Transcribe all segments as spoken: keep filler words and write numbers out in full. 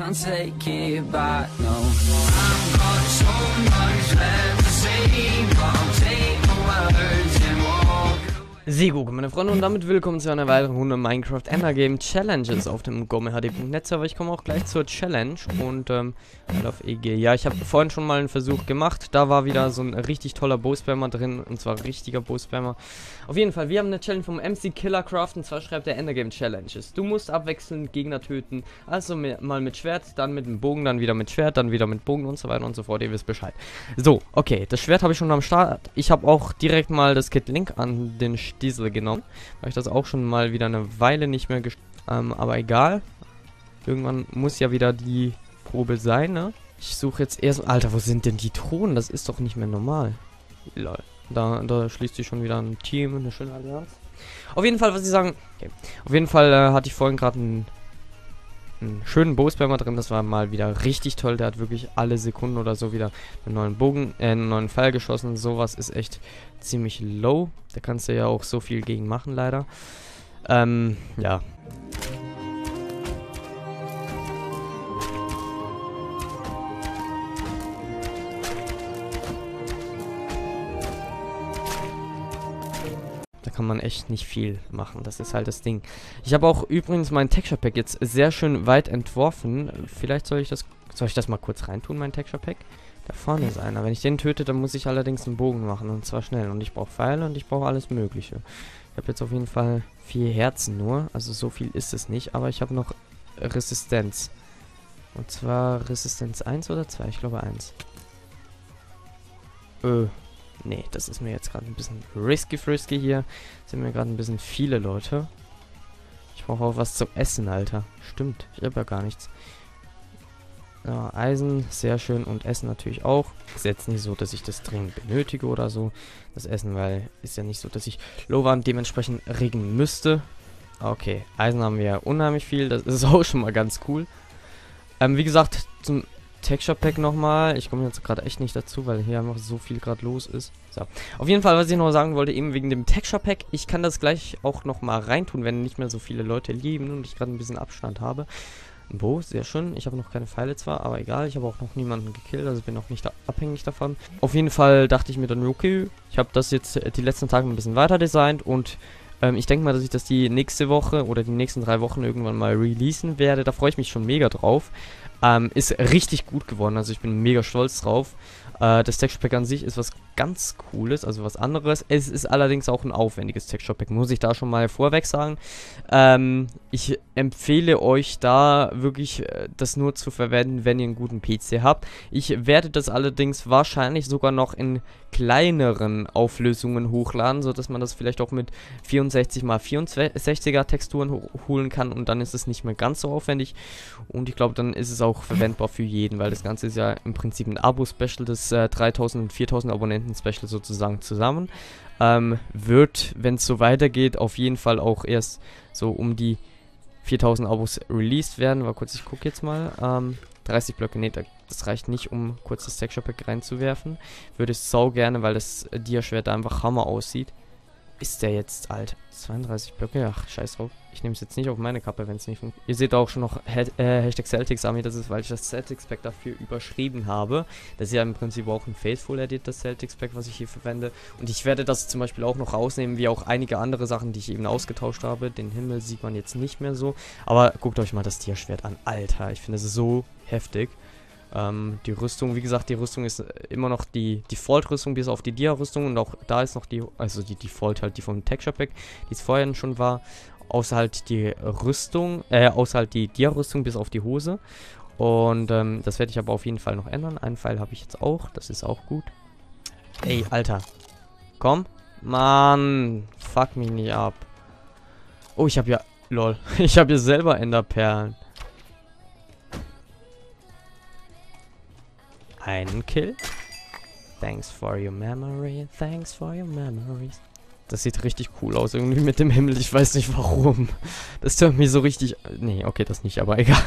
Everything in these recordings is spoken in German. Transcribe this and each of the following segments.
can't take it back, no. I've got so much left to say, but I'll take my words and walk. Sehr gut, meine Freunde, und damit willkommen zu einer weiteren Runde Minecraft Endergame Challenges auf dem gomehd punkt net Server. Ich komme auch gleich zur Challenge und ähm, auf E G. Ja, ich habe vorhin schon mal einen Versuch gemacht. Da war wieder so ein richtig toller Bow-Spammer drin, und zwar richtiger Bow-Spammer. Auf jeden Fall, wir haben eine Challenge vom M C Killercraft, und zwar schreibt er Endergame Challenges. Du musst abwechselnd Gegner töten, also mal mit Schwert, dann mit dem Bogen, dann wieder mit Schwert, dann wieder mit Bogen und so weiter und so fort. Ihr wisst Bescheid. So, okay, das Schwert habe ich schon am Start. Ich habe auch direkt mal das Kit Link an den Stiesel genommen, weil ich das auch schon mal wieder eine Weile nicht mehr gespielt habe. Ähm, aber egal. Irgendwann muss ja wieder die Probe sein, ne? Ich suche jetzt erst... Alter, wo sind denn die Thronen? Das ist doch nicht mehr normal. Lol. Da, da schließt sich schon wieder ein Team, eine schöne Allianz. Auf jeden Fall, was ich sagen... Okay. Auf jeden Fall äh, hatte ich vorhin gerade einen, einen schönen Bow-Spammer drin. Das war mal wieder richtig toll. Der hat wirklich alle Sekunden oder so wieder einen neuen Bogen, äh, einen neuen Pfeil geschossen. Sowas ist echt ziemlich low. Da kannst du ja auch so viel gegen machen, leider. Ähm, ja. Da kann man echt nicht viel machen. Das ist halt das Ding. Ich habe auch übrigens mein Texture Pack jetzt sehr schön weit entworfen. Vielleicht soll ich das... Soll ich das mal kurz reintun, mein Texture Pack? Da vorne ist einer. Wenn ich den töte, dann muss ich allerdings einen Bogen machen. Und zwar schnell. Und ich brauche Pfeile und ich brauche alles Mögliche. Ich habe jetzt auf jeden Fall vier Herzen nur. Also so viel ist es nicht. Aber ich habe noch Resistenz. Und zwar Resistenz eins oder zwei? Ich glaube eins. Äh. Nee, das ist mir jetzt gerade ein bisschen risky frisky hier. Sind mir gerade ein bisschen viele Leute. Ich brauche auch was zum Essen, Alter. Stimmt, ich habe ja gar nichts. Ja, Eisen, sehr schön. Und Essen natürlich auch. Ist jetzt nicht so, dass ich das dringend benötige oder so. Das Essen, weil ist ja nicht so, dass ich Low-Warm dementsprechend regen müsste. Okay, Eisen haben wir ja unheimlich viel. Das ist auch schon mal ganz cool. Ähm, wie gesagt, zum Texture Pack nochmal. Ich komme jetzt gerade echt nicht dazu, weil hier einfach so viel gerade los ist. So. Auf jeden Fall, was ich noch sagen wollte, eben wegen dem Texture Pack. Ich kann das gleich auch nochmal reintun, wenn nicht mehr so viele Leute leben und ich gerade ein bisschen Abstand habe. Ein Bow, sehr schön. Ich habe noch keine Pfeile zwar, aber egal. Ich habe auch noch niemanden gekillt, also bin auch nicht da abhängig davon. Auf jeden Fall dachte ich mir dann, okay, ich habe das jetzt die letzten Tage ein bisschen weiter designt und ähm, ich denke mal, dass ich das die nächste Woche oder die nächsten drei Wochen irgendwann mal releasen werde. Da freue ich mich schon mega drauf. Ähm, ist richtig gut geworden, also ich bin mega stolz drauf. Äh, das Texture Pack an sich ist was ganz Cooles, also was anderes. Es ist allerdings auch ein aufwendiges Texture Pack, muss ich da schon mal vorweg sagen. Ähm, ich empfehle euch da wirklich, äh, das nur zu verwenden, wenn ihr einen guten P C habt. Ich werde das allerdings wahrscheinlich sogar noch in kleineren Auflösungen hochladen, sodass man das vielleicht auch mit vierundsechzig mal vierundsechziger Texturen ho holen kann und dann ist es nicht mehr ganz so aufwendig und ich glaube, dann ist es auch verwendbar für jeden, weil das Ganze ist ja im Prinzip ein Abo-Special, das äh, dreitausend und viertausend Abonnenten-Special sozusagen zusammen. Ähm, wird, wenn es so weitergeht, auf jeden Fall auch erst so um die viertausend Abos released werden. War kurz, ich gucke jetzt mal. Ähm, dreißig Blöcke, nee, das reicht nicht, um kurz das Texture Pack reinzuwerfen. Würde ich sau gerne, weil das Dia-Schwert da einfach Hammer aussieht. Ist der jetzt alt? zweiunddreißig Blöcke? Ach, scheiß drauf. Ich nehme es jetzt nicht auf meine Kappe, wenn es nicht funktioniert. Ihr seht auch schon noch He äh, Hashtag Celtics Army, das ist, weil ich das Celtics Pack dafür überschrieben habe. Das ist ja im Prinzip auch ein Faithful Edit, das Celtics Pack, was ich hier verwende. Und ich werde das zum Beispiel auch noch rausnehmen, wie auch einige andere Sachen, die ich eben ausgetauscht habe. Den Himmel sieht man jetzt nicht mehr so. Aber guckt euch mal das Tierschwert an. Alter, ich finde es so heftig. Ähm, die Rüstung, wie gesagt, die Rüstung ist immer noch die Default-Rüstung bis auf die Dia-Rüstung und auch da ist noch die, also die Default halt die vom Texture Pack, die es vorher schon war, außer halt die Rüstung, äh, außer halt die Dia-Rüstung bis auf die Hose und ähm, das werde ich aber auf jeden Fall noch ändern. Einen Pfeil habe ich jetzt auch, das ist auch gut. Ey, Alter, komm, Mann, fuck mich nicht ab. Oh, ich habe ja, lol, ich habe ja selber Enderperlen. Einen Kill. Thanks for your memory. Thanks for your memories. Das sieht richtig cool aus, irgendwie mit dem Himmel. Ich weiß nicht warum. Das tut mich so richtig... Nee, okay, das nicht, aber egal.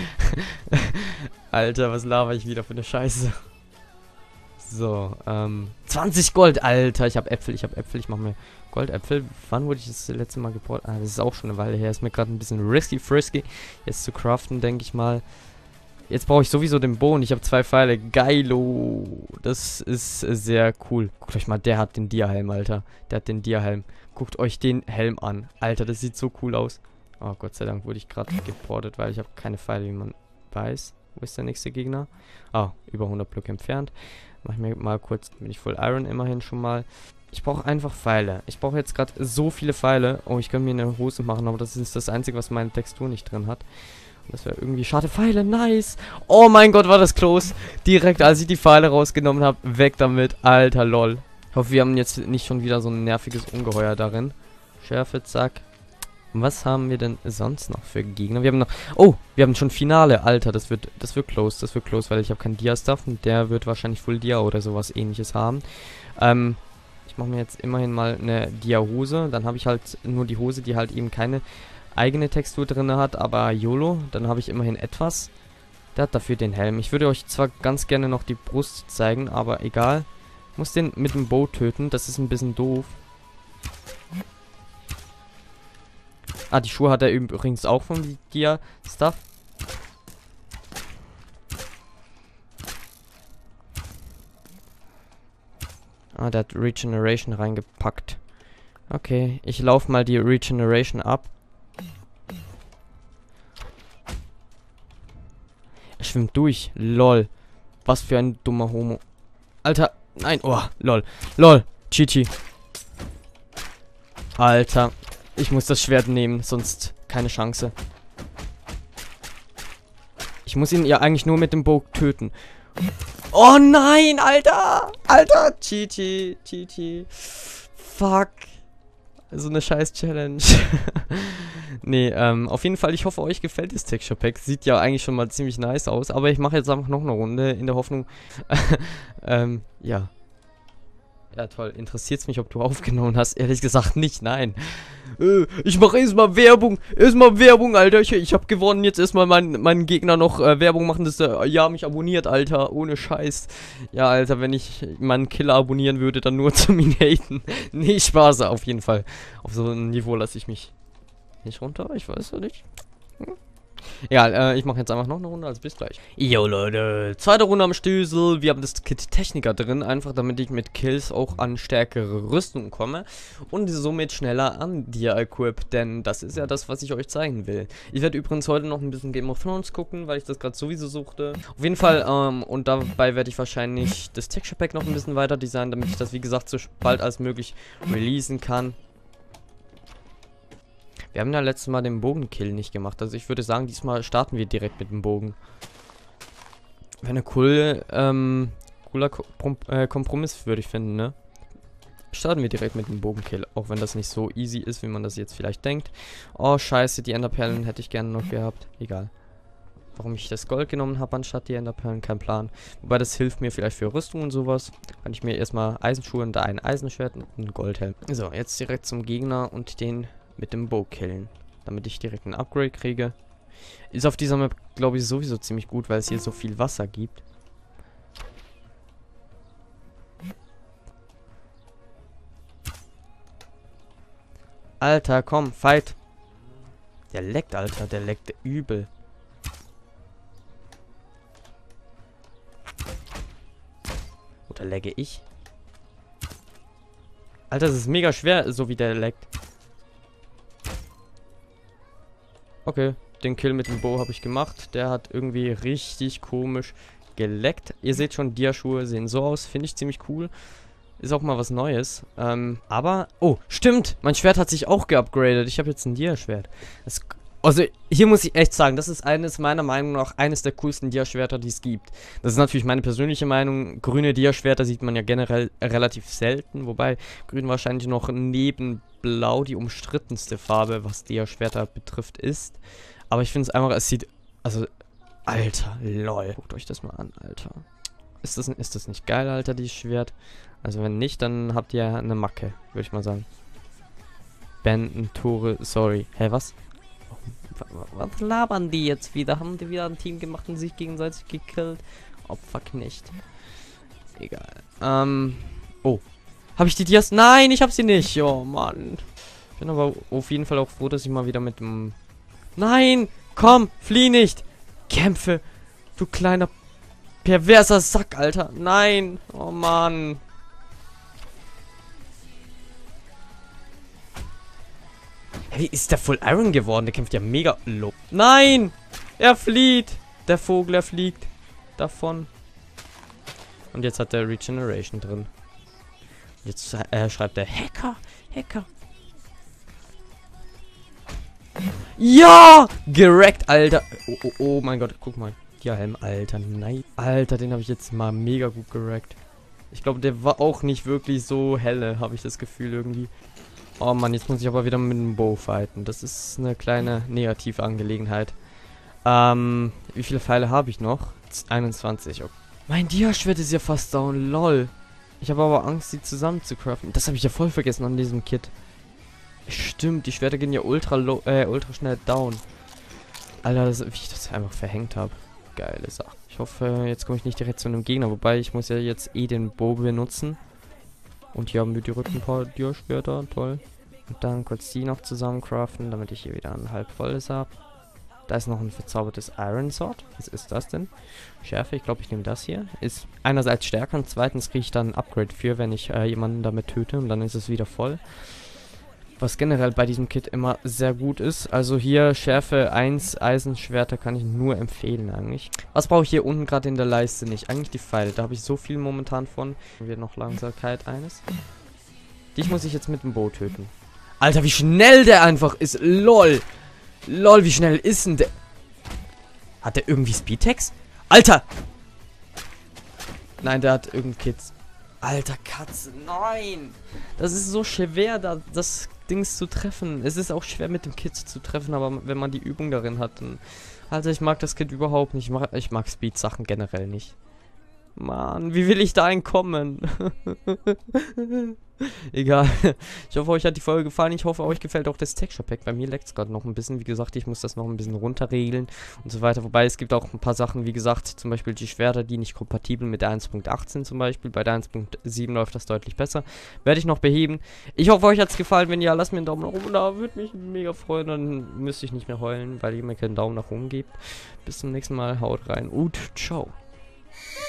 Alter, was laber ich wieder für eine Scheiße. So, ähm... zwanzig Gold, Alter. Ich habe Äpfel, ich habe Äpfel. Ich mache mir Goldäpfel. Wann wurde ich das letzte Mal gebraucht? Ah, das ist auch schon eine Weile her. Ist mir gerade ein bisschen risky frisky. Jetzt zu craften, denke ich mal. Jetzt brauche ich sowieso den Bogen. Ich habe zwei Pfeile. Geilo. Das ist sehr cool. Guckt euch mal, der hat den Dia-Helm, Alter. Der hat den Dia-Helm. Guckt euch den Helm an. Alter, das sieht so cool aus. Oh, Gott sei Dank wurde ich gerade geportet, weil ich habe keine Pfeile, wie man weiß. Wo ist der nächste Gegner? Ah, über hundert Blöcke entfernt. Mach ich mir mal kurz, bin ich voll Iron immerhin schon mal. Ich brauche einfach Pfeile. Ich brauche jetzt gerade so viele Pfeile. Oh, ich könnte mir eine Hose machen, aber das ist das Einzige, was meine Textur nicht drin hat. Und das wäre irgendwie schade. Pfeile, nice. Oh mein Gott, war das close. Direkt, als ich die Pfeile rausgenommen habe, weg damit. Alter, lol. Ich hoffe, wir haben jetzt nicht schon wieder so ein nerviges Ungeheuer darin. Schärfe, zack. Was haben wir denn sonst noch für Gegner? Wir haben noch... Oh, wir haben schon Finale. Alter, das wird das wird close. Das wird close, weil ich habe keinen Dia-Stuff. Und der wird wahrscheinlich Full Dia oder sowas ähnliches haben. Ähm, ich mache mir jetzt immerhin mal eine Dia-Hose. Dann habe ich halt nur die Hose, die halt eben keine eigene Textur drin hat. Aber YOLO, dann habe ich immerhin etwas. Der hat dafür den Helm. Ich würde euch zwar ganz gerne noch die Brust zeigen, aber egal. Ich muss den mit dem Bow töten. Das ist ein bisschen doof. Ah, die Schuhe hat er übrigens auch von Dia-Stuff. Ah, der hat Regeneration reingepackt. Okay, ich laufe mal die Regeneration ab. Er schwimmt durch. Lol. Was für ein dummer Homo. Alter, nein. Oh, lol. Lol. G G. Alter. Ich muss das Schwert nehmen, sonst keine Chance. Ich muss ihn ja eigentlich nur mit dem Bow töten. Oh nein, Alter! Alter! G G, G G. Fuck. So eine scheiß Challenge. Nee, ähm, auf jeden Fall, ich hoffe, euch gefällt das Texture Pack. Sieht ja eigentlich schon mal ziemlich nice aus, aber ich mache jetzt einfach noch eine Runde in der Hoffnung. ähm, ja. Ja, toll. Interessiert es mich, ob du aufgenommen hast? Ehrlich gesagt nicht, nein. Äh, ich mache erstmal Werbung. Erstmal Werbung, Alter. Ich, ich habe gewonnen. Jetzt erstmal meinen mein Gegner noch äh, Werbung machen, dass er ja mich abonniert, Alter. Ohne Scheiß. Ja, Alter, wenn ich meinen Killer abonnieren würde, dann nur zum ihn haten. Nee, Spaß, auf jeden Fall. Auf so ein Niveau lasse ich mich nicht runter. Ich weiß ja nicht. Hm? Egal, äh, ich mache jetzt einfach noch eine Runde, also bis gleich. Jo, Leute, zweite Runde am Stößel. Wir haben das Kit Techniker drin, einfach damit ich mit Kills auch an stärkere Rüstungen komme und somit schneller an Dia Equip, denn das ist ja das, was ich euch zeigen will. Ich werde übrigens heute noch ein bisschen Game of Thrones gucken, weil ich das gerade sowieso suchte. Auf jeden Fall, ähm, und dabei werde ich wahrscheinlich das Texture Pack noch ein bisschen weiter designen, damit ich das, wie gesagt, so bald als möglich releasen kann. Wir haben ja letztes Mal den Bogenkill nicht gemacht. Also ich würde sagen, diesmal starten wir direkt mit dem Bogen. Wäre eine coole, ähm, cooler Ko äh, Kompromiss, würde ich finden, ne? Starten wir direkt mit dem Bogenkill. Auch wenn das nicht so easy ist, wie man das jetzt vielleicht denkt. Oh, scheiße, die Enderperlen hätte ich gerne noch gehabt. Egal. Warum ich das Gold genommen habe anstatt die Enderperlen, kein Plan. Wobei das hilft mir vielleicht für Rüstung und sowas. Kann ich mir erstmal Eisenschuhe und da ein Eisenschwert und einen Goldhelm. So, jetzt direkt zum Gegner und den mit dem Bow killen, damit ich direkt ein Upgrade kriege. Ist auf dieser Map, glaube ich, sowieso ziemlich gut, weil es hier so viel Wasser gibt. Alter, komm, fight. Der leckt, Alter, der leckt übel. Oder lagge ich? Alter, das ist mega schwer, so wie der leckt. Okay, den Kill mit dem Bow habe ich gemacht. Der hat irgendwie richtig komisch geleckt. Ihr seht schon, Dia-Schuhe sehen so aus. Finde ich ziemlich cool. Ist auch mal was Neues. Ähm, aber... Oh, stimmt! Mein Schwert hat sich auch geupgradet. Ich habe jetzt ein Dia-Schwert. Also, hier muss ich echt sagen, das ist eines, meiner Meinung nach, eines der coolsten Dia-Schwerter, die es gibt. Das ist natürlich meine persönliche Meinung. Grüne Dia-Schwerter sieht man ja generell relativ selten. Wobei, grün wahrscheinlich noch neben Blau die umstrittenste Farbe, was Dia-Schwerter betrifft, ist. Aber ich finde es einfach, es sieht... Also, Alter, lol. Guckt euch das mal an, Alter. Ist das, ist das nicht geil, Alter, dieses Schwert? Also wenn nicht, dann habt ihr eine Macke, würde ich mal sagen. Benden, Tore, sorry. Hä, was? Was labern die jetzt wieder? Haben die wieder ein Team gemacht und sich gegenseitig gekillt? Oh, fuck nicht. Egal. Ähm, oh. Habe ich die Dias? Nein, ich habe sie nicht. Oh, Mann. Ich bin aber auf jeden Fall auch froh, dass ich mal wieder mit dem... Nein! Komm! Flieh nicht! Kämpfe! Du kleiner perverser Sack, Alter. Nein. Oh, Mann. Hey, ist der Full Iron geworden? Der kämpft ja mega low. Nein! Er flieht. Der Vogel, er fliegt. Davon. Und jetzt hat er Regeneration drin. Jetzt äh, schreibt er Hacker. Hacker. Ja! Gerackt, Alter. Oh, oh, oh mein Gott. Guck mal. Ja, Helm, Alter. Nein. Alter, den habe ich jetzt mal mega gut gerackt. Ich glaube, der war auch nicht wirklich so helle, habe ich das Gefühl irgendwie. Oh Mann, jetzt muss ich aber wieder mit dem Bow fighten. Das ist eine kleine negative Angelegenheit. Ähm, wie viele Pfeile habe ich noch? einundzwanzig. Okay. Mein Dia-Schwert ist ja fast down, lol. Ich habe aber Angst, sie zusammen zu craften. Das habe ich ja voll vergessen an diesem Kit. Stimmt, die Schwerter gehen ja ultra low, äh, ultra schnell down. Alter, das, wie ich das einfach verhängt habe. Geile Sache. Ich hoffe, jetzt komme ich nicht direkt zu einem Gegner. Wobei, ich muss ja jetzt eh den Bow benutzen. Und hier haben wir direkt ein paar Dia-Schwerter. Toll. Und dann kurz die noch zusammen craften, damit ich hier wieder ein halb volles habe. Da ist noch ein verzaubertes Iron Sword. Was ist das denn? Schärfe, ich glaube, ich nehme das hier. Ist einerseits stärker und zweitens kriege ich dann ein Upgrade für, wenn ich äh, jemanden damit töte. Und dann ist es wieder voll. Was generell bei diesem Kit immer sehr gut ist. Also hier Schärfe eins, Eisenschwerter kann ich nur empfehlen eigentlich. Was brauche ich hier unten gerade in der Leiste nicht? Eigentlich die Pfeile. Da habe ich so viel momentan von. Wir noch Langsamkeit eines. Dich muss ich jetzt mit dem Bow töten. Alter, wie schnell der einfach ist. LOL. LOL, wie schnell ist denn der? Hat der irgendwie Speedtext? Alter! Nein, der hat irgendein Kids. Alter, Katze, nein! Das ist so schwer, da, das Dings zu treffen. Es ist auch schwer mit dem Kit zu treffen, aber wenn man die Übung darin hat, dann... Alter, ich mag das Kit überhaupt nicht. Ich mag, ich mag Speed-Sachen generell nicht. Mann, wie will ich da entkommen? Egal. Ich hoffe, euch hat die Folge gefallen. Ich hoffe, euch gefällt auch das Texture Pack. Bei mir leckt es gerade noch ein bisschen. Wie gesagt, ich muss das noch ein bisschen runterregeln und so weiter. Wobei, es gibt auch ein paar Sachen, wie gesagt, zum Beispiel die Schwerter, die nicht kompatibel mit der eins Punkt achtzehn zum Beispiel. Bei der eins Punkt sieben läuft das deutlich besser. Werde ich noch beheben. Ich hoffe, euch hat es gefallen. Wenn ja, lasst mir einen Daumen nach oben da. Würde mich mega freuen. Dann müsste ich nicht mehr heulen, weil ihr mir keinen Daumen nach oben gebt. Bis zum nächsten Mal. Haut rein und ciao.